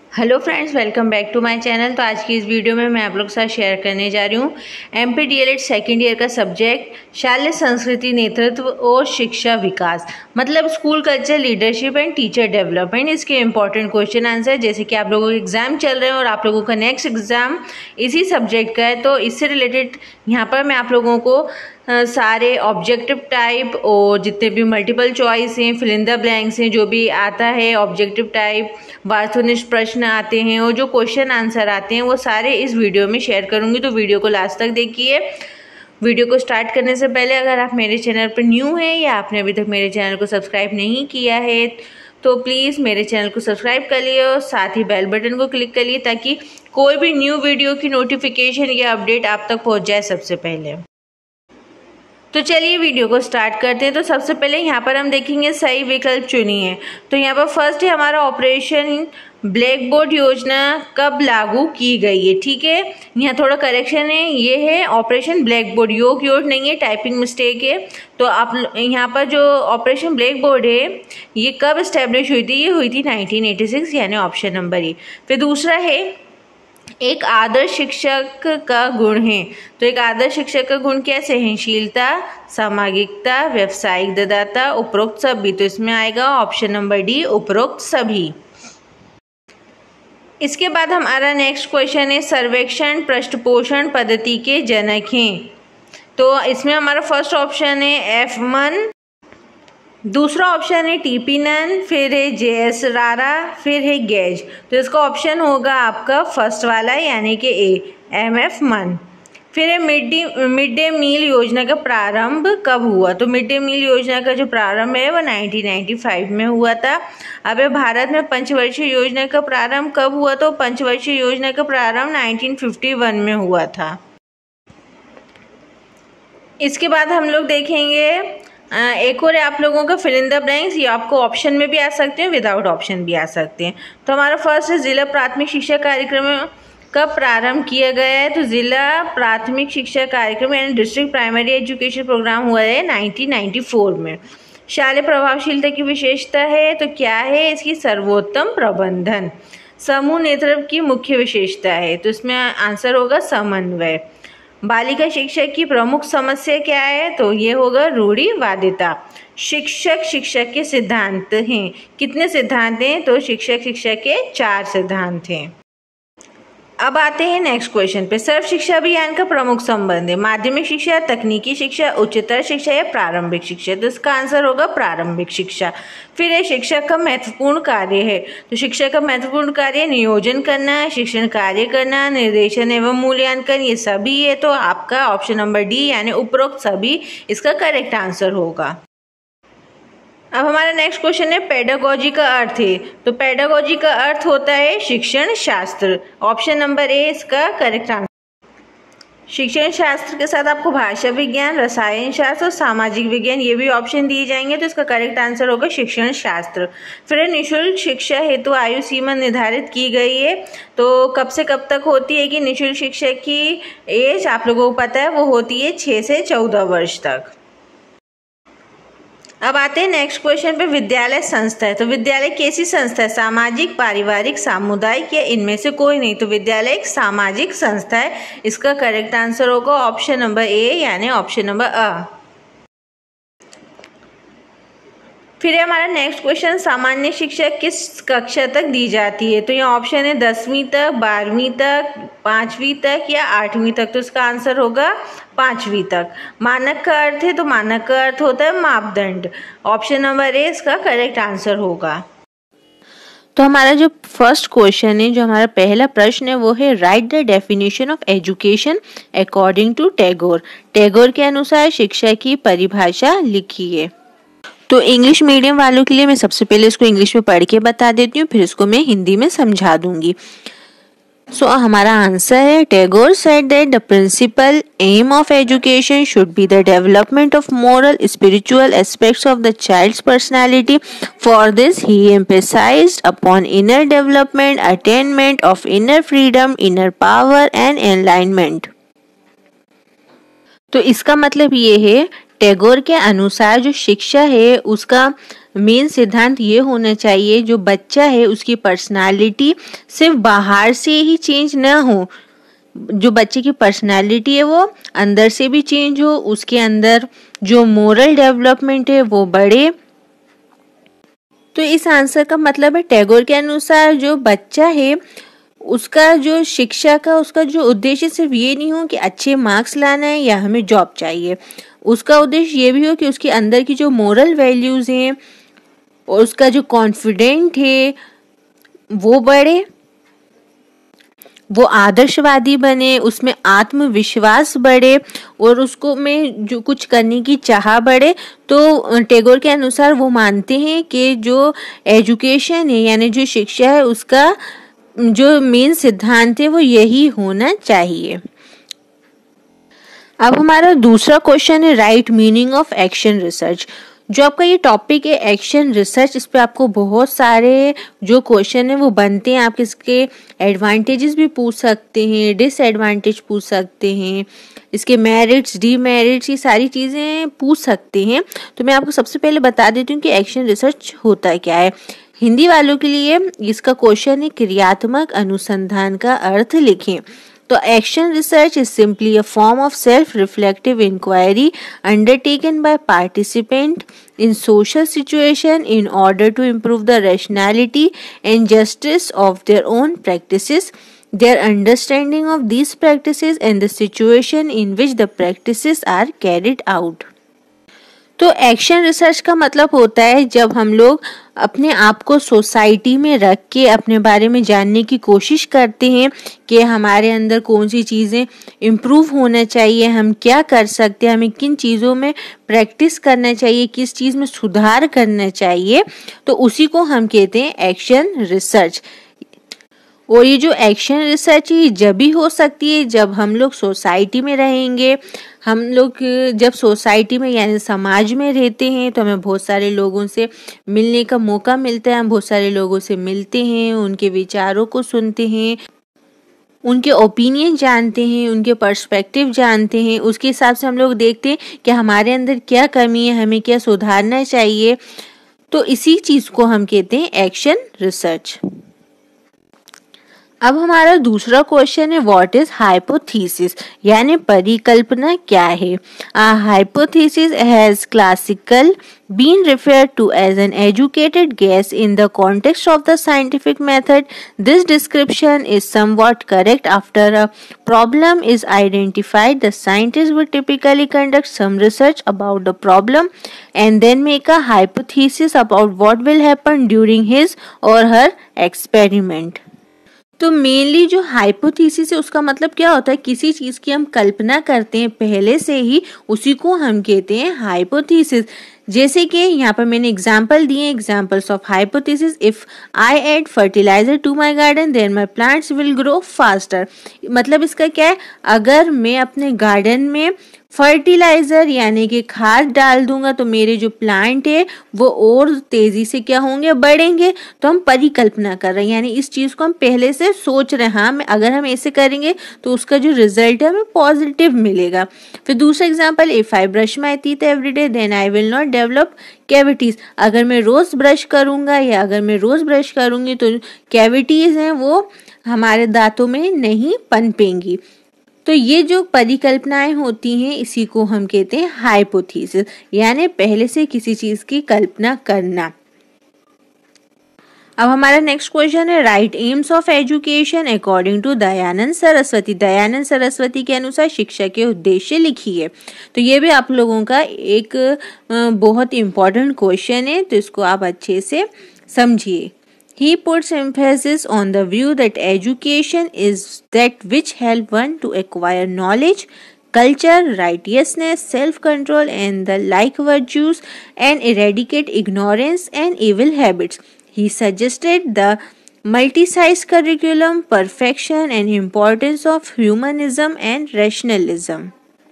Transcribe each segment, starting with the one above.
Hello friends, welcome back to my channel. तो आज की इस वीडियो में मैं आप लोग के साथ शेयर करने जा रही हूँ एमपी डीएलएड सेकेंड ईयर का सब्जेक्ट शालेय संस्कृति, नेतृत्व और शिक्षा विकास, मतलब school culture, leadership and teacher development. इसके इंपॉर्टेंट क्वेश्चन आंसर, जैसे कि आप लोगों के एग्जाम चल रहे हैं और आप लोगों का नेक्स्ट एग्जाम इसी सब्जेक्ट का है, तो इससे रिलेटेड यहाँ पर मैं आप लोगों को सारे ऑब्जेक्टिव टाइप और जितने भी मल्टीपल चॉइस हैं, फिल इन द ब्लैंक्स हैं, जो भी आता है ऑब्जेक्टिव टाइप, वास्तुनिष्ठ प्रश्न आते हैं और जो क्वेश्चन आंसर आते हैं, वो सारे इस वीडियो में शेयर करूंगी। तो वीडियो को लास्ट तक देखिए। वीडियो को स्टार्ट करने से पहले अगर आप मेरे चैनल पर न्यू हैं या आपने अभी तक मेरे चैनल को सब्सक्राइब नहीं किया है तो प्लीज़ मेरे चैनल को सब्सक्राइब कर लिए और साथ ही बेल बटन को क्लिक कर लिए ताकि कोई भी न्यू वीडियो की नोटिफिकेशन या अपडेट आप तक पहुँच जाए सबसे पहले। तो चलिए वीडियो को स्टार्ट करते हैं। तो सबसे पहले यहाँ पर हम देखेंगे सही विकल्प चुनिए। तो यहाँ पर फर्स्ट है हमारा ऑपरेशन ब्लैक बोर्ड योजना कब लागू की गई है। ठीक है, यहाँ थोड़ा करेक्शन है, ये है ऑपरेशन ब्लैक बोर्ड, योग नहीं है, टाइपिंग मिस्टेक है। तो आप यहाँ पर जो ऑपरेशन ब्लैक बोर्ड है ये कब इस्टेब्लिश हुई थी, ये हुई थी 1986, यानी ऑप्शन नंबर ए। फिर दूसरा है एक आदर्श शिक्षक का गुण है। तो एक आदर्श शिक्षक का गुण क्या है, सहनशीलता, सामाजिकता, व्यावसायिक दृढ़ता, उपरोक्त सभी। तो इसमें आएगा ऑप्शन नंबर डी, उपरोक्त सभी। इसके बाद हमारा नेक्स्ट क्वेश्चन है सर्वेक्षण पृष्ठपोषण पद्धति के जनक हैं। तो इसमें हमारा फर्स्ट ऑप्शन है एफमन, दूसरा ऑप्शन है टीपी नन, फिर है जेएस रारा, फिर है गेज। तो इसका ऑप्शन होगा आपका फर्स्ट वाला, यानी कि ए, एमएफ मन। फिर है मिड डे मील योजना का प्रारंभ कब हुआ। तो मिड डे मील योजना का जो प्रारंभ है वो 1995 में हुआ था। अब भारत में पंचवर्षीय योजना का प्रारंभ कब हुआ, तो पंचवर्षीय योजना का प्रारंभ 1951 में हुआ था। इसके बाद हम लोग देखेंगे एक और आप लोगों का फिल इन द ब्लैंक्स, ये आपको ऑप्शन में भी आ सकते हैं, विदाउट ऑप्शन भी आ सकते हैं। तो हमारा फर्स्ट है जिला प्राथमिक शिक्षा कार्यक्रम कब प्रारंभ किया गया है। तो जिला प्राथमिक शिक्षा कार्यक्रम यानी डिस्ट्रिक्ट प्राइमरी एजुकेशन प्रोग्राम हुआ है 1994 में। शालेय प्रभावशीलता की विशेषता है, तो क्या है इसकी, सर्वोत्तम प्रबंधन। समूह नेतृत्व की मुख्य विशेषता है, तो इसमें आंसर होगा समन्वय। बालिका शिक्षक की प्रमुख समस्या क्या है, तो ये होगा रूढ़िवादिता। शिक्षक के सिद्धांत हैं, कितने सिद्धांत हैं, तो शिक्षक के 4 सिद्धांत हैं। अब आते हैं नेक्स्ट क्वेश्चन पे। सर्व शिक्षा अभियान का प्रमुख संबंध है माध्यमिक शिक्षा, तकनीकी शिक्षा, उच्चतर शिक्षा या प्रारंभिक शिक्षा। तो इसका आंसर होगा प्रारंभिक शिक्षा। फिर है शिक्षक का महत्वपूर्ण कार्य है। तो शिक्षक का महत्वपूर्ण कार्य नियोजन करना, शिक्षण कार्य करना, निर्देशन एवं मूल्यांकन, ये सभी है। तो आपका ऑप्शन नंबर डी, यानी उपरोक्त सभी, इसका करेक्ट आंसर होगा। अब हमारा नेक्स्ट क्वेश्चन है पेडागोजी का अर्थ है। तो पेडागोजी का अर्थ होता है शिक्षण शास्त्र। ऑप्शन नंबर ए इसका करेक्ट आंसर। शिक्षण शास्त्र के साथ आपको भाषा विज्ञान, रसायन शास्त्र और सामाजिक विज्ञान, ये भी ऑप्शन दिए जाएंगे। तो इसका करेक्ट आंसर होगा शिक्षण शास्त्र। फिर निःशुल्क शिक्षा हेतु आयु सीमा निर्धारित की गई है। तो कब से कब तक होती है कि निःशुल्क शिक्षा की एज आप लोगों को पता है, वो होती है 6 से 14 वर्ष तक। अब आते हैं नेक्स्ट क्वेश्चन पे, विद्यालय संस्था है। तो विद्यालय कैसी संस्था है, सामाजिक, पारिवारिक, सामुदायिक या इनमें से कोई नहीं। तो विद्यालय एक सामाजिक संस्था है। इसका करेक्ट आंसर होगा ऑप्शन नंबर ए, यानी ऑप्शन नंबर अ। फिर हमारा नेक्स्ट क्वेश्चन, सामान्य शिक्षा किस कक्षा तक दी जाती है। तो यहाँ ऑप्शन है 10वीं तक, 12वीं तक, 5वीं तक या 8वीं तक। तो इसका आंसर होगा 5वीं तक। मानक का अर्थ है, तो मानक का अर्थ होता है मापदंड। ऑप्शन नंबर ए इसका करेक्ट आंसर होगा। तो हमारा जो फर्स्ट क्वेश्चन है, जो हमारा पहला प्रश्न है, वो है write the definition of education according to Tagore. Tagore के अनुसार शिक्षा की परिभाषा लिखिए। तो इंग्लिश मीडियम वालों के लिए मैं सबसे पहले इसको इंग्लिश में पढ़ के बता देती हूँ, फिर इसको मैं हिंदी में समझा दूंगी। सो हमारा आंसर है, Tagore said that the principal aim of education should be the development of moral spiritual aspects of the child's personality. For this he emphasised upon inner development, attainment of inner freedom, inner power and enlightenment. तो इसका मतलब ये है, टैगोर के अनुसार जो शिक्षा है उसका मेन सिद्धांत ये होना चाहिए, जो बच्चा है उसकी पर्सनालिटी सिर्फ बाहर से ही चेंज ना हो, जो बच्चे की पर्सनालिटी है वो अंदर से भी चेंज हो, उसके अंदर जो मोरल डेवलपमेंट है वो बढ़े। तो इस आंसर का मतलब है, टैगोर के अनुसार जो बच्चा है उसका जो शिक्षा का उसका जो उद्देश्य सिर्फ ये नहीं हो कि अच्छे मार्क्स लाना है या हमें जॉब चाहिए, उसका उद्देश्य ये भी हो कि उसके अंदर की जो मोरल वैल्यूज हैं और उसका जो कॉन्फिडेंट है वो बढ़े, वो आदर्शवादी बने, उसमें आत्मविश्वास बढ़े और उसको में जो कुछ करने की चाह बढ़े। तो टैगोर के अनुसार वो मानते हैं कि जो एजुकेशन है यानी जो शिक्षा है उसका जो मेन सिद्धांत है वो यही होना चाहिए। अब हमारा दूसरा क्वेश्चन है write meaning of action research. जो आपका ये टॉपिक है एक्शन रिसर्च, इस पे आपको बहुत सारे जो क्वेश्चन है वो बनते हैं। आप इसके एडवांटेजेस भी पूछ सकते हैं, डिसएडवांटेज पूछ सकते हैं, इसके मेरिट्स डीमेरिट्स ये सारी चीज़ें पूछ सकते हैं। तो मैं आपको सबसे पहले बता देती हूँ कि एक्शन रिसर्च होता क्या है। हिंदी वालों के लिए इसका क्वेश्चन है क्रियात्मक अनुसंधान का अर्थ लिखें। तो action research is simply a form of self reflective inquiry undertaken by participant in social situation in order to improve the rationality and justice of their own practices, their understanding of these practices and the situation in which the practices are carried out. तो action research का मतलब होता है जब हम लोग अपने आप को सोसाइटी में रख के अपने बारे में जानने की कोशिश करते हैं कि हमारे अंदर कौन सी चीज़ें इम्प्रूव होना चाहिए, हम क्या कर सकते हैं, हमें किन चीज़ों में प्रैक्टिस करना चाहिए, किस चीज़ में सुधार करना चाहिए, तो उसी को हम कहते हैं एक्शन रिसर्च। और ये जो एक्शन रिसर्च है जब भी हो सकती है जब हम लोग सोसाइटी में रहेंगे। हम लोग जब सोसाइटी में यानी समाज में रहते हैं तो हमें बहुत सारे लोगों से मिलने का मौका मिलता है, हम बहुत सारे लोगों से मिलते हैं, उनके विचारों को सुनते हैं, उनके ओपिनियन जानते हैं, उनके पर्सपेक्टिव जानते हैं, उसके हिसाब से हम लोग देखते हैं कि हमारे अंदर क्या कमी है, हमें क्या सुधारना चाहिए। तो इसी चीज़ को हम कहते हैं एक्शन रिसर्च। अब हमारा दूसरा क्वेश्चन है व्हाट इज हाइपोथेसिस यानी परिकल्पना क्या है। Hypothesis has classical been referred to as an educated guess in the context of the scientific method. This description is somewhat correct. After a problem is identified, the scientist would typically conduct some research about the problem and then make a hypothesis about what will happen during his or her experiment. तो mainly जो hypothesis है उसका मतलब क्या होता है, किसी चीज की हम कल्पना करते हैं पहले से ही, उसी को हम कहते हैं हाइपोथेसिस। जैसे कि यहाँ पर मैंने एग्जाम्पल दिए, examples of hypothesis. If I add fertiliser to my garden then my plants will grow faster. मतलब इसका क्या है, अगर मैं अपने गार्डन में फर्टिलाइजर यानी कि खाद डाल दूंगा तो मेरे जो प्लांट है वो और तेजी से क्या होंगे, बढ़ेंगे। तो हम परिकल्पना कर रहे हैं यानी इस चीज को हम पहले से सोच रहे हैं, हाँ अगर हम ऐसे करेंगे तो उसका जो रिजल्ट है हमें पॉजिटिव मिलेगा। फिर दूसरा example, if I brush my teeth every day then I will not develop cavities. अगर मैं रोज ब्रश करूंगा या अगर मैं रोज ब्रश करूंगी तो कैविटीज हैं वो हमारे दांतों में नहीं पनपेंगी। तो ये जो परिकल्पनाएं होती हैं इसी को हम कहते हैं हाइपोथेसिस यानी पहले से किसी चीज की कल्पना करना। अब हमारा नेक्स्ट क्वेश्चन है write aims of education according to Dayanand Saraswati. Dayanand Saraswati के अनुसार शिक्षा के उद्देश्य लिखिए। तो ये भी आप लोगों का एक बहुत इम्पोर्टेंट क्वेश्चन है, तो इसको आप अच्छे से समझिए। He puts emphasis on the view that education is that which help one to acquire knowledge, culture, righteousness, self-control and the like virtues and eradicate ignorance and evil habits. He suggested the multi-science curriculum, perfection and importance of humanism and rationalism.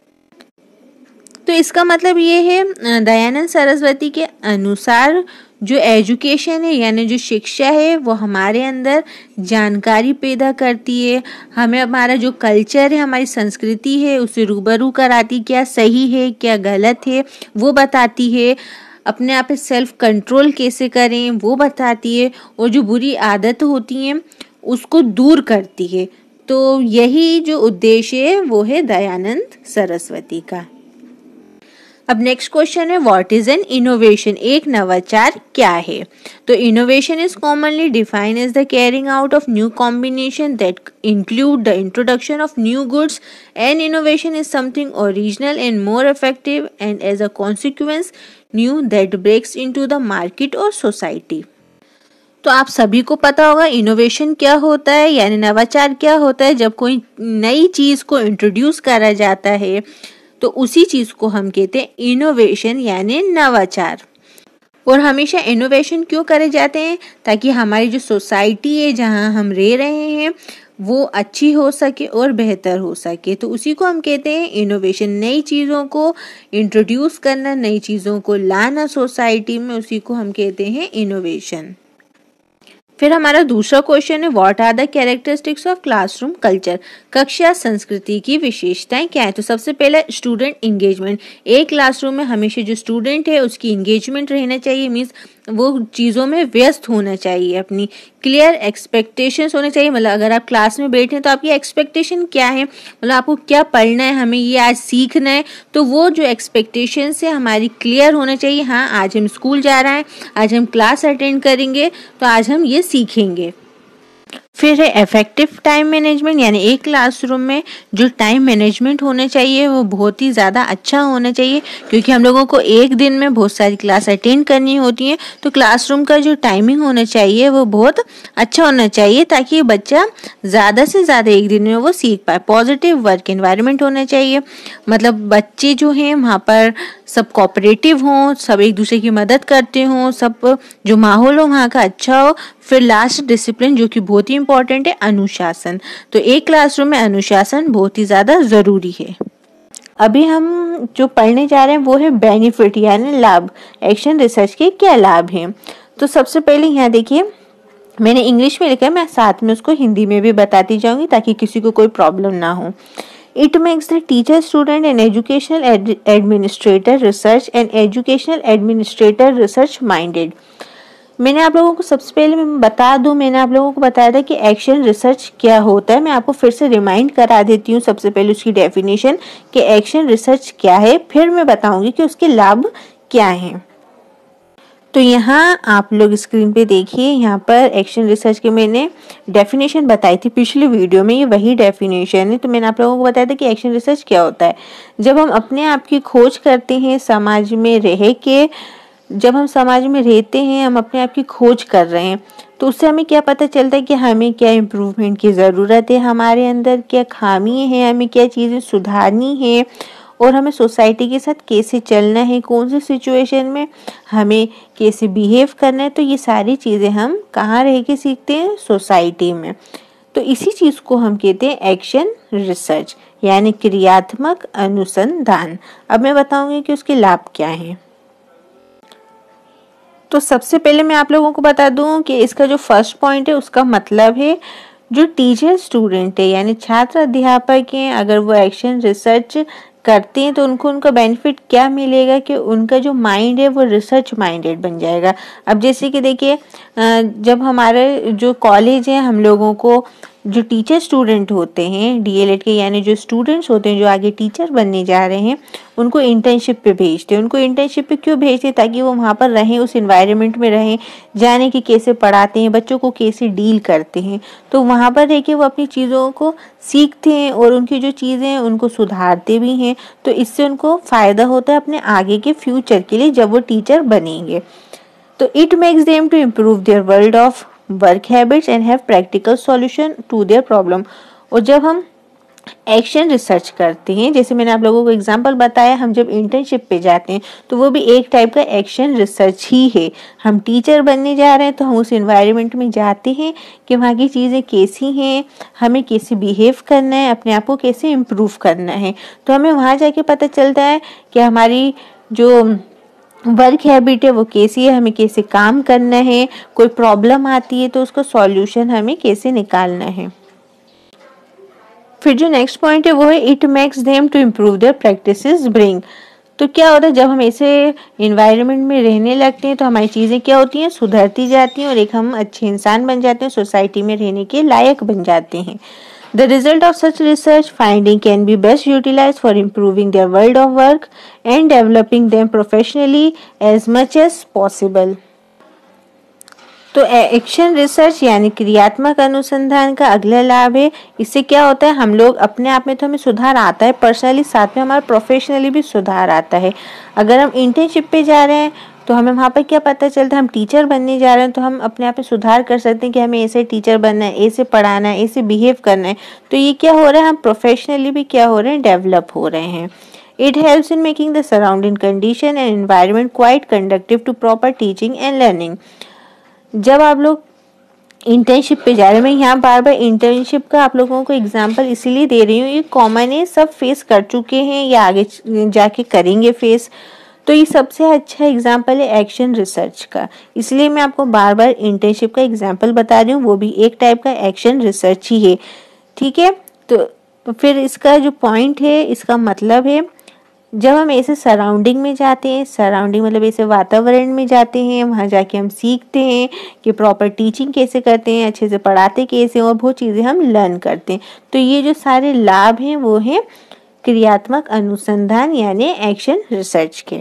तो इसका मतलब ये है दयानंद सरस्वती के अनुसार जो education है यानी जो शिक्षा है वो हमारे अंदर जानकारी पैदा करती है, हमें हमारा जो कल्चर है हमारी संस्कृति है उसे रूबरू कराती, क्या सही है क्या गलत है वो बताती है, अपने आप पे सेल्फ कंट्रोल कैसे करें वो बताती है, और जो बुरी आदत होती हैं उसको दूर करती है। तो यही जो उद्देश्य है वो है दयानंद सरस्वती का। अब नेक्स्ट क्वेश्चन है, व्हाट इज एन इनोवेशन? एक नवाचार क्या है? तो innovation is commonly defined as the carrying out of new combination that include the introduction of new goods. An innovation is something original and more effective and as a consequence new that breaks into the market और society. तो आप सभी को पता होगा innovation क्या होता है, यानी नवाचार क्या होता है। जब कोई नई चीज को इंट्रोड्यूस करा जाता है तो उसी चीज को हम कहते हैं इनोवेशन यानी नवाचार। और हमेशा इनोवेशन क्यों करे जाते हैं? ताकि हमारी जो सोसाइटी है जहां हम रह रहे हैं वो अच्छी हो सके और बेहतर हो सके। तो उसी को हम कहते हैं इनोवेशन। नई चीज़ों को इंट्रोड्यूस करना, नई चीज़ों को लाना सोसाइटी में, उसी को हम कहते हैं इनोवेशन। फिर हमारा दूसरा क्वेश्चन है, what are the characteristics of classroom culture? कक्षा संस्कृति की विशेषताएं क्या है? तो सबसे पहले स्टूडेंट इंगेजमेंट। एक क्लासरूम में हमेशा जो स्टूडेंट है उसकी इंगेजमेंट रहना चाहिए, मीन्स वो चीज़ों में व्यस्त होना चाहिए। अपनी क्लियर एक्सपेक्टेशंस होने चाहिए। मतलब अगर आप क्लास में बैठे हैं तो आपकी एक्सपेक्टेशन क्या है, मतलब आपको क्या पढ़ना है, हमें ये आज सीखना है, तो वो जो एक्सपेक्टेशंस है हमारी क्लियर होना चाहिए। हाँ, आज हम स्कूल जा रहे हैं, आज हम क्लास अटेंड करेंगे, तो आज हम ये सीखेंगे। फिर है इफेक्टिव टाइम मैनेजमेंट, यानी एक क्लासरूम में जो टाइम मैनेजमेंट होना चाहिए वो बहुत ही ज़्यादा अच्छा होना चाहिए, क्योंकि हम लोगों को एक दिन में बहुत सारी क्लास अटेंड करनी होती हैं। तो क्लासरूम का जो टाइमिंग होना चाहिए वो बहुत अच्छा होना चाहिए, ताकि बच्चा ज़्यादा से ज़्यादा एक दिन में वो सीख पाए। पॉजिटिव वर्क एनवायरनमेंट होना चाहिए, मतलब बच्चे जो हैं वहाँ पर सब कोऑपरेटिव हों, सब एक दूसरे की मदद करते हों, सब जो माहौल हो वहाँ का अच्छा हो। फिर लास्ट डिसिप्लिन, जो कि बहुत ही इंपॉर्टेंट है, अनुशासन। तो एक क्लासरूम में अनुशासन बहुत ही ज़्यादा ज़रूरी है। अभी हम जो पढ़ने जा रहे हैं वो है बेनिफिट यानी लाभ। एक्शन रिसर्च के क्या लाभ हैं? तो सबसे पहले यहाँ देखिए, मैंने इंग्लिश में लिखा है, मैं साथ में उसको हिंदी में भी बताती जाऊँगी ताकि किसी को कोई प्रॉब्लम ना हो। It makes the teacher, student and educational administrator research and educational administrator research minded. मैंने आप लोगों को सबसे पहले मैं बता दूं, मैंने आप लोगों को बताया था कि एक्शन रिसर्च क्या होता है। मैं आपको फिर से रिमाइंड करा देती हूँ सबसे पहले उसकी डेफिनेशन कि एक्शन रिसर्च क्या है, फिर मैं बताऊंगी कि उसके लाभ क्या हैं। तो यहाँ आप लोग स्क्रीन पे देखिए, यहाँ पर एक्शन रिसर्च के मैंने डेफिनेशन बताई थी पिछली वीडियो में, ये वही डेफिनेशन है। तो मैंने आप लोगों को बताया था कि एक्शन रिसर्च क्या होता है। जब हम अपने आप की खोज करते हैं समाज में रह के, जब हम समाज में रहते हैं, हम अपने आप की खोज कर रहे हैं, तो उससे हमें क्या पता चलता है कि हमें क्या इम्प्रूवमेंट की ज़रूरत है, हमारे अंदर क्या खामी है, हमें क्या चीज़ें सुधारनी है, और हमें सोसाइटी के साथ कैसे चलना है, कौन सी सिचुएशन में हमें कैसे बिहेव करना है। तो ये सारी चीज़ें हम कहाँ रह के सीखते हैं? सोसाइटी में। तो इसी चीज़ को हम कहते हैं एक्शन रिसर्च यानी क्रियात्मक अनुसंधान। अब मैं बताऊंगी कि उसके लाभ क्या हैं। तो सबसे पहले मैं आप लोगों को बता दूं कि इसका जो फर्स्ट पॉइंट है उसका मतलब है जो टीचर स्टूडेंट है यानी छात्र अध्यापक हैं, अगर वो एक्शन रिसर्च करते हैं तो उनको उनका बेनिफिट क्या मिलेगा कि उनका जो माइंड है वो रिसर्च माइंडेड बन जाएगा। अब जैसे कि देखिए, जब हमारे जो कॉलेज है, हम लोगों को जो टीचर स्टूडेंट होते हैं डीएलएड के, यानी जो स्टूडेंट्स होते हैं जो आगे टीचर बनने जा रहे हैं, उनको इंटर्नशिप पे भेजते हैं। उनको इंटर्नशिप पे क्यों भेजते हैं? ताकि वो वहाँ पर रहें, उस एनवायरनमेंट में रहें, जाने कि कैसे पढ़ाते हैं, बच्चों को कैसे डील करते हैं। तो वहाँ पर रह के वो अपनी चीज़ों को सीखते हैं और उनकी जो चीज़ें हैं उनको सुधारते भी हैं। तो इससे उनको फ़ायदा होता है अपने आगे के फ्यूचर के लिए जब वो टीचर बनेंगे। तो it makes them to improve their world of work habits and have practical solution to their problem. और जब हम एक्शन रिसर्च करते हैं, जैसे मैंने आप लोगों को एग्जांपल बताया, हम जब इंटर्नशिप पे जाते हैं तो वो भी एक टाइप का एक्शन रिसर्च ही है। हम टीचर बनने जा रहे हैं तो हम उस एनवायरनमेंट में जाते हैं कि वहाँ की चीज़ें कैसी हैं, हमें कैसे बिहेव करना है, अपने आप को कैसे इम्प्रूव करना है। तो हमें वहाँ जाके पता चलता है कि हमारी जो वर्क हैबिट है वो कैसी है, हमें कैसे काम करना है, कोई प्रॉब्लम आती है तो उसका सॉल्यूशन हमें कैसे निकालना है। फिर जो नेक्स्ट पॉइंट है वो है it makes them to improve their practices bring. तो क्या होता है, जब हम ऐसे इन्वायरमेंट में रहने लगते हैं तो हमारी चीज़ें क्या होती हैं, सुधरती जाती हैं और एक हम अच्छे इंसान बन जाते हैं, सोसाइटी में रहने के लायक बन जाते हैं। The result of such research finding can be best utilized for improving their world of work and developing them professionally as much as possible. तो एक्शन रिसर्च यानी क्रियात्मक अनुसंधान का अगला लाभ है, इससे क्या होता है, हम लोग अपने आप में तो हमें सुधार आता है पर्सनली, साथ में हमारा प्रोफेशनली भी सुधार आता है। अगर हम इंटर्नशिप पे जा रहे हैं तो हमें वहाँ पर क्या पता चलता है, हम टीचर बनने जा रहे हैं तो हम अपने आप में सुधार कर सकते हैं कि हमें ऐसे टीचर बनना है, ऐसे पढ़ाना है, ऐसे बिहेव करना है। तो ये क्या हो रहा है, हम प्रोफेशनली भी क्या हो रहे हैं, डेवलप हो रहे हैं। It helps in making the surrounding condition and environment quite conducive to proper teaching and learning. जब आप लोग इंटर्नशिप पे जा रहे हैं, मैं यहाँ बार बार इंटर्नशिप का आप लोगों को एग्जांपल इसीलिए दे रही हूँ, ये कॉमन है, सब फेस कर चुके हैं या आगे जाके करेंगे फेस। तो ये सबसे अच्छा एग्जांपल है एक्शन रिसर्च का, इसलिए मैं आपको बार बार इंटर्नशिप का एग्जांपल बता रही हूँ, वो भी एक टाइप का एक्शन रिसर्च ही है। ठीक है, तो फिर इसका जो पॉइंट है, इसका मतलब है, जब हम ऐसे सराउंडिंग में जाते हैं, सराउंडिंग मतलब ऐसे वातावरण में जाते हैं, वहाँ जाके हम सीखते हैं कि प्रॉपर टीचिंग कैसे करते हैं, अच्छे से पढ़ाते कैसे, और बहुत चीज़ें हम लर्न करते हैं। तो ये जो सारे लाभ हैं वो हैं क्रियात्मक अनुसंधान यानी एक्शन रिसर्च के।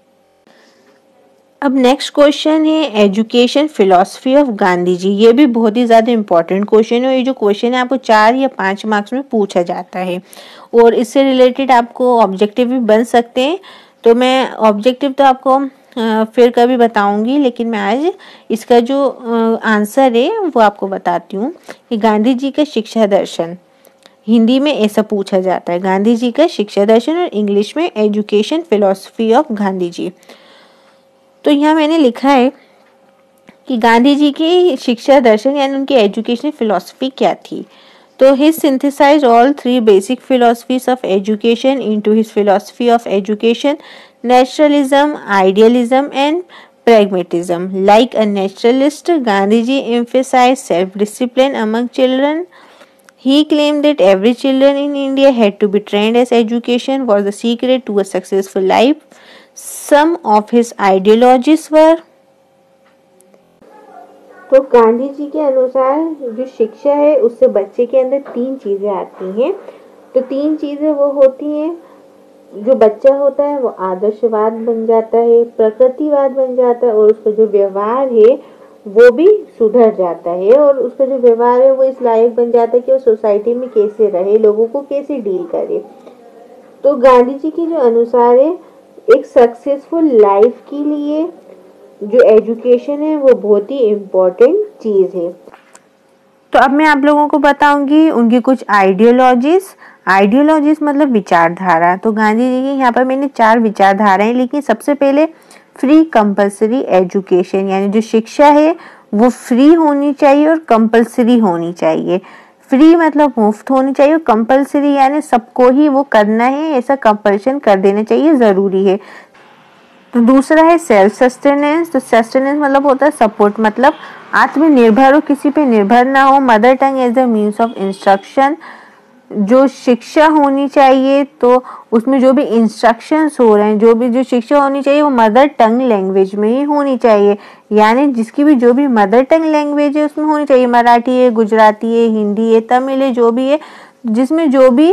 अब नेक्स्ट क्वेश्चन है education philosophy of Gandhi ji. ये भी बहुत ही ज़्यादा इंपॉर्टेंट क्वेश्चन है। ये जो क्वेश्चन है आपको 4 या 5 मार्क्स में पूछा जाता है और इससे रिलेटेड आपको ऑब्जेक्टिव भी बन सकते हैं। तो मैं ऑब्जेक्टिव तो आपको फिर कभी बताऊंगी, लेकिन मैं आज इसका जो आंसर है वो आपको बताती हूँ कि गांधी जी का शिक्षा दर्शन, हिंदी में ऐसा पूछा जाता है, गांधी जी का शिक्षा दर्शन, और इंग्लिश में education philosophy of Gandhi ji. तो यहाँ मैंने लिखा है कि गांधी जी की शिक्षा दर्शन यानी उनकी एजुकेशन फिलॉसफी क्या थी। तो he synthesise all 3 basic philosophies of education into his philosophy of education, naturalism, idealism and pragmatism. Like a naturalist, Gandhiji emphasized self-discipline among children. He claimed that every children in India had to be trained as education was the secret to a successful life. Some of his ideologies were, तो गांधी जी के अनुसार जो शिक्षा है उससे बच्चे के अंदर 3 चीज़ें आती हैं। तो 3 चीज़ें वो होती हैं, जो बच्चा होता है वो आदर्शवाद बन जाता है, प्रकृतिवाद बन जाता है, और उसका जो व्यवहार है वो भी सुधर जाता है, और उसका जो व्यवहार है वो इस लायक बन जाता है कि वो सोसाइटी में कैसे रहे, लोगों को कैसे डील करे। तो गांधी जी के जो अनुसार है, एक सक्सेसफुल लाइफ के लिए जो एजुकेशन है वो बहुत ही इम्पोर्टेंट चीज़ है। तो अब मैं आप लोगों को बताऊंगी उनकी कुछ आइडियोलॉजीज मतलब विचारधारा। तो गांधी जी की यहाँ पर मैंने 4 विचारधाराएं लिखी। सबसे पहले फ्री कंपलसरी एजुकेशन, यानी जो शिक्षा है वो फ्री होनी चाहिए और कंपलसरी होनी चाहिए। फ्री मतलब मुफ्त होनी चाहिए, और कंपलसरी यानी सबको ही वो करना है, ऐसा कंपल्शन कर देना चाहिए, ज़रूरी है। तो दूसरा है सेल्फ सस्टेनेंस। तो सस्टेनेंस मतलब होता है सपोर्ट, मतलब आत्मनिर्भर हो, किसी पे निर्भर ना हो। Mother tongue as the means of instruction, जो शिक्षा होनी चाहिए तो उसमें जो भी इंस्ट्रक्शंस हो रहे हैं, जो शिक्षा होनी चाहिए वो मदर टंग लैंग्वेज में ही होनी चाहिए, यानी जिसकी भी जो भी मदर टंग लैंग्वेज है उसमें होनी चाहिए। मराठी है, गुजराती है, हिंदी है, तमिल है, जो भी है, जिसमें जो भी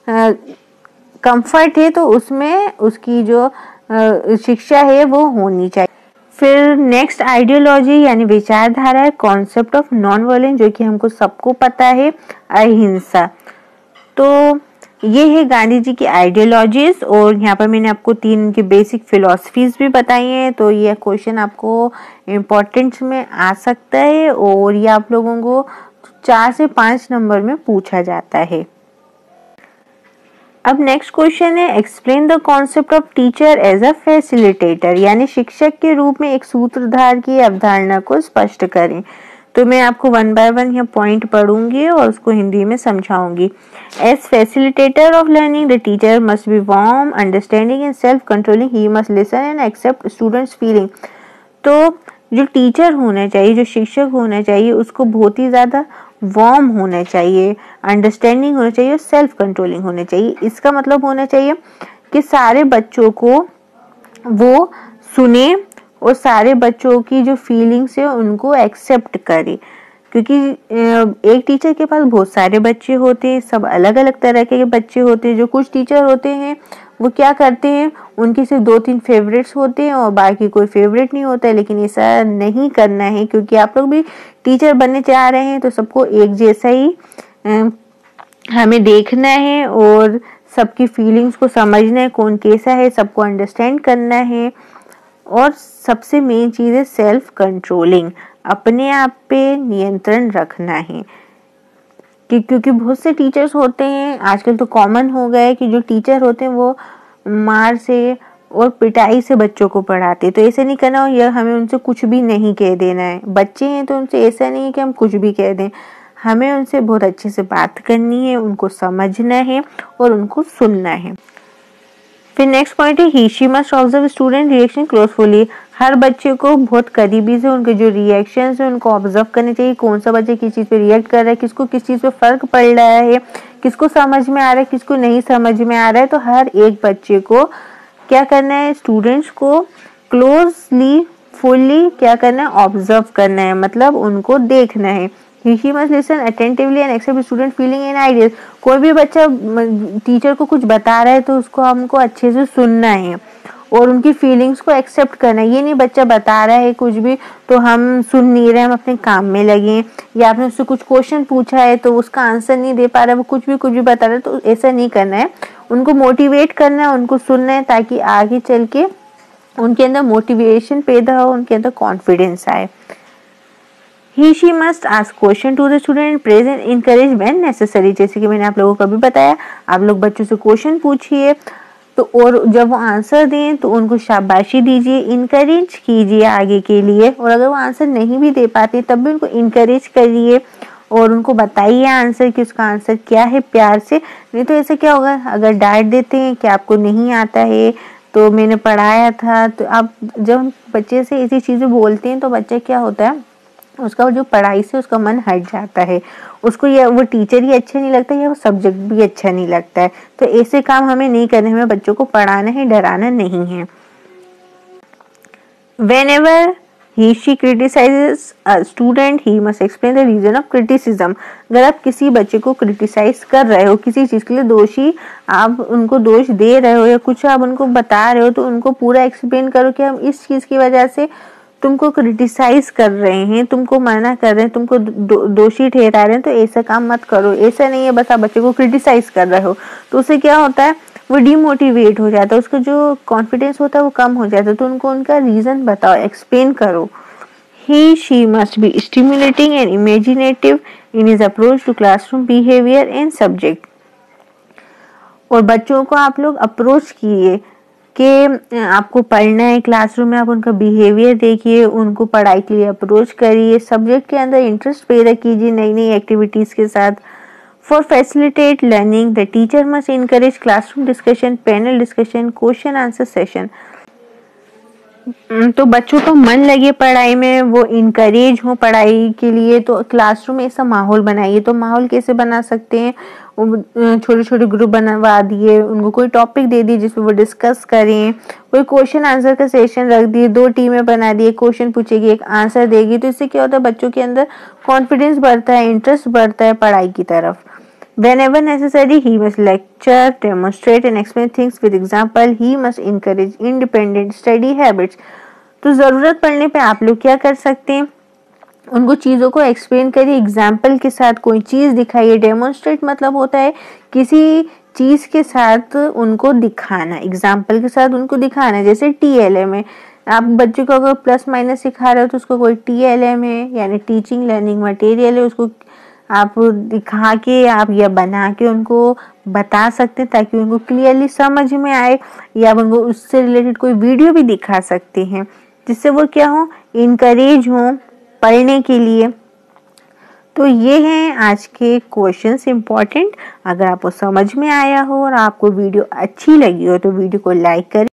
कंफर्ट है तो उसमें उसकी जो शिक्षा है वो होनी चाहिए। फिर नेक्स्ट आइडियोलॉजी यानी विचारधारा है कॉन्सेप्ट ऑफ नॉन वायलेंस, जो कि हमको सबको पता है, अहिंसा। तो ये है गांधी जी की आइडियोलॉजीज, और यहाँ पर मैंने आपको 3 की बेसिक फिलॉसफीज भी बताई हैं। तो ये क्वेश्चन आपको इम्पोर्टेंस में आ सकता है, और ये आप लोगों को 4 से 5 नंबर में पूछा जाता है। अब नेक्स्ट क्वेश्चन है explain the concept of teacher as a facilitator, यानी शिक्षक के रूप में एक सूत्रधार की अवधारणा को स्पष्ट करें। तो मैं आपको 1 बाय 1 यहाँ पॉइंट पढ़ूंगी और उसको हिंदी में समझाऊंगी। As facilitator of learning the teacher must be warm, understanding and self controlling. He must listen and accept students feeling. तो जो टीचर होना चाहिए, जो शिक्षक होना चाहिए, उसको बहुत ही ज़्यादा वार्म होना चाहिए, अंडरस्टैंडिंग होना चाहिए और सेल्फ कंट्रोलिंग होना चाहिए। इसका मतलब होना चाहिए कि सारे बच्चों को वो सुने और सारे बच्चों की जो फीलिंग्स है उनको एक्सेप्ट करे, क्योंकि एक टीचर के पास बहुत सारे बच्चे होते हैं, सब अलग अलग तरह के बच्चे होते हैं। जो कुछ टीचर होते हैं वो क्या करते हैं, उनके सिर्फ 2-3 फेवरेट्स होते हैं और बाकी कोई फेवरेट नहीं होता है। लेकिन ऐसा नहीं करना है, क्योंकि आप लोग भी टीचर बनने चाह रहे हैं तो सबको एक जैसा ही हमें देखना है और सबकी फीलिंग्स को समझना है, कौन कैसा है सबको अंडरस्टैंड करना है। और सबसे मेन चीज़ है सेल्फ कंट्रोलिंग, अपने आप पे नियंत्रण रखना है। क्योंकि बहुत से टीचर्स होते हैं, आजकल तो कॉमन हो गया है कि जो टीचर होते हैं वो मार से और पिटाई से बच्चों को पढ़ाते हैं। तो ऐसे नहीं करना, और यह हमें उनसे कुछ भी नहीं कह देना है। बच्चे हैं तो उनसे ऐसा नहीं है कि हम कुछ भी कह दें, हमें उनसे बहुत अच्छे से बात करनी है, उनको समझना है और उनको सुनना है। फिर नेक्स्ट पॉइंट है he she must observe student reaction closefully. हर बच्चे को बहुत करीबी से उनके जो रिएक्शंस है उनको ऑब्जर्व करने चाहिए, कौन सा बच्चा किस चीज़ पे रिएक्ट कर रहा है, किसको किस चीज़ पे फर्क पड़ रहा है, किसको समझ में आ रहा है, किसको नहीं समझ में आ रहा है। तो हर एक बच्चे को क्या करना है, स्टूडेंट्स को क्लोजली फुल्ली क्या करना है, ऑब्जर्व करना है, मतलब उनको देखना है। He must listen attentively and accept student feeling and ideas। कोई भी बच्चा टीचर को कुछ बता रहा है तो उसको हमको अच्छे से सुनना है और उनकी फीलिंग्स को एक्सेप्ट करना है। ये नहीं बच्चा बता रहा है कुछ भी तो हम सुन नहीं रहे, हम अपने काम में लगे, या आपने उससे कुछ क्वेश्चन पूछा है तो उसका आंसर नहीं दे पा रहा, वो कुछ भी बता रहा है, तो ऐसा नहीं करना है। उनको मोटिवेट करना है, उनको सुनना है, ताकि आगे चल के उनके अंदर मोटिवेशन पैदा हो, उनके अंदर कॉन्फिडेंस आए। He she must ask question to the student, praise and encourage when necessary। जैसे कि मैंने आप लोगों को अभी बताया, आप लोग बच्चों से क्वेश्चन पूछिए तो और जब वो आंसर दें तो उनको शाबाशी दीजिए, इनकरेज कीजिए आगे के लिए। और अगर वो आंसर नहीं भी दे पाते तब भी उनको इनकरेज करिए और उनको बताइए आंसर कि उसका आंसर क्या है प्यार से। नहीं तो ऐसे क्या होगा, अगर डांट देते हैं कि आपको नहीं आता है तो मैंने पढ़ाया था, तो आप जब बच्चे से ऐसी चीज़ें बोलते हैं तो बच्चा क्या होता है, उसका जो पढ़ाई से उसका मन हट जाता है, उसको या वो टीचर ही अच्छा नहीं लगता या वो सब्जेक्ट भी अच्छा नहीं लगता है। तो ऐसे काम हमें नहीं करने, हमें बच्चों को पढ़ाना है, डराना नहीं है। Whenever he she criticizes a student, he must explain the reason of criticism। अगर आप किसी बच्चे को क्रिटिसाइज कर रहे हो, किसी चीज़ के लिए दोषी आप उनको दोष दे रहे हो या कुछ आप उनको बता रहे हो, तो उनको पूरा एक्सप्लेन करो कि हम इस चीज़ की वजह से तुमको क्रिटिसाइज कर रहे हैं, तुमको मना कर रहे हैं, तुमको दोषी ठहरा रहे हैं, तो ऐसा काम मत करो। ऐसा नहीं है बस आप बच्चे को क्रिटिसाइज कर रहे हो, तो उससे क्या होता है, वो डिमोटिवेट हो जाता है, उसका जो कॉन्फिडेंस होता है वो कम हो जाता है। तो उनको उनका रीजन बताओ, एक्सप्लेन करो। He she must be stimulating and imaginative in his approach to classroom behaviour and subject. और बच्चों को आप लोग अप्रोच किए कि आपको पढ़ना है क्लासरूम में, आप उनका बिहेवियर देखिए, उनको पढ़ाई के लिए अप्रोच करिए, सब्जेक्ट के अंदर इंटरेस्ट पैदा कीजिए नई नई एक्टिविटीज़ के साथ। For facilitate learning the teacher must encourage classroom discussion, panel discussion, question answer session. तो बच्चों को मन लगे पढ़ाई में, वो इनकरेज हो पढ़ाई के लिए, तो क्लासरूम में ऐसा माहौल बनाइए। तो माहौल कैसे बना सकते हैं, छोटे छोटे ग्रुप बनवा दिए, उनको कोई टॉपिक दे दिए जिसपे वो डिस्कस करें, कोई क्वेश्चन आंसर का सेशन रख दिए, 2 टीमें बना दिए, क्वेश्चन पूछेगी, एक आंसर देगी। तो इससे क्या होता है, बच्चों के अंदर कॉन्फिडेंस बढ़ता है, इंटरेस्ट बढ़ता है पढ़ाई की तरफ। Whenever necessary, he must lecture, demonstrate and explain things with example. He must encourage independent study habits। तो ज़रूरत पड़ने पे आप लोग क्या कर सकते हैं, उनको चीज़ों को एक्सप्लेन करिए, एग्जाम्पल के साथ कोई चीज़ दिखाइए। डेमोन्स्ट्रेट मतलब होता है किसी चीज़ के साथ उनको दिखाना, एग्जाम्पल के साथ उनको दिखाना। जैसे TLM में आप बच्चे को अगर प्लस माइनस सिखा रहे हो तो उसको कोई TLM है यानी टीचिंग लर्निंग मटेरियल है, उसको आप दिखा के आप या बना के उनको बता सकते हैं ताकि उनको क्लियरली समझ में आए, या उनको उससे रिलेटेड कोई वीडियो भी दिखा सकते हैं जिससे वो क्या हो, इनकरेज हो पढ़ने के लिए। तो ये हैं आज के क्वेश्चंस इम्पॉर्टेंट। अगर आपको समझ में आया हो और आपको वीडियो अच्छी लगी हो तो वीडियो को लाइक करें।